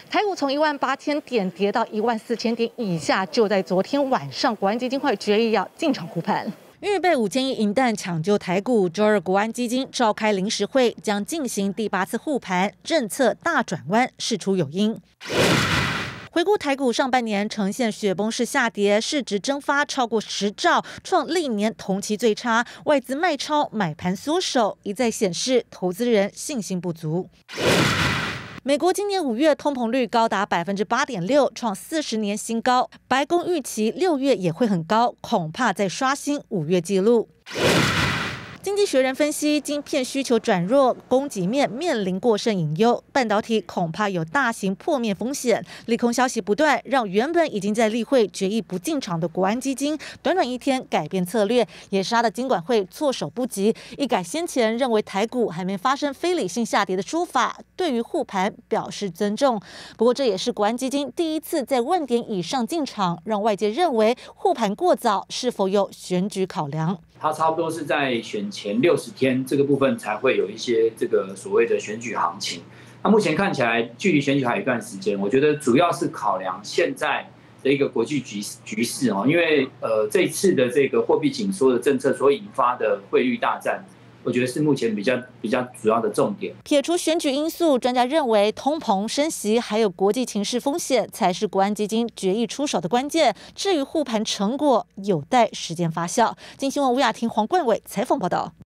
台股从18000点跌到14000点以下，就在昨天晚上，国安基金会决议要进场护盘。预备5000亿银弹抢救台股，周二国安基金召开临时会，将进行第8次护盘，政策大转弯，事出有因。回顾台股上半年呈现雪崩式下跌，市值蒸发超过10兆，创历年同期最差，外资卖超，买盘缩手，一再显示投资人信心不足。美国今年5月通膨率高达8.6%，创40年新高。白宫预期6月也会很高，恐怕再刷新5月纪录。经济学人分析，晶片需求转弱，供给面面临过剩隐忧，半导体恐怕有大型破灭风险。利空消息不断，让原本已经在例会决议不进场的国安基金，短短1天改变策略，也杀得金管会措手不及，一改先前认为台股还没发生非理性下跌的说法，对于护盘表示尊重。不过这也是国安基金第一次在万点以上进场，让外界认为护盘过早，是否有选举考量？ 它差不多是在选前60天这个部分才会有一些这个所谓的选举行情。那目前看起来距离选举还有一段时间，我觉得主要是考量现在的一个国际局势哦，因为这一次的这个货币紧缩的政策所引发的汇率大战，我觉得是目前比较主要的重点。 撇除选举因素，专家认为通膨升息还有国际情势风险才是国安基金决议出手的关键。至于护盘成果，有待时间发酵。今新闻吴雅婷、黄冠伟采访报道。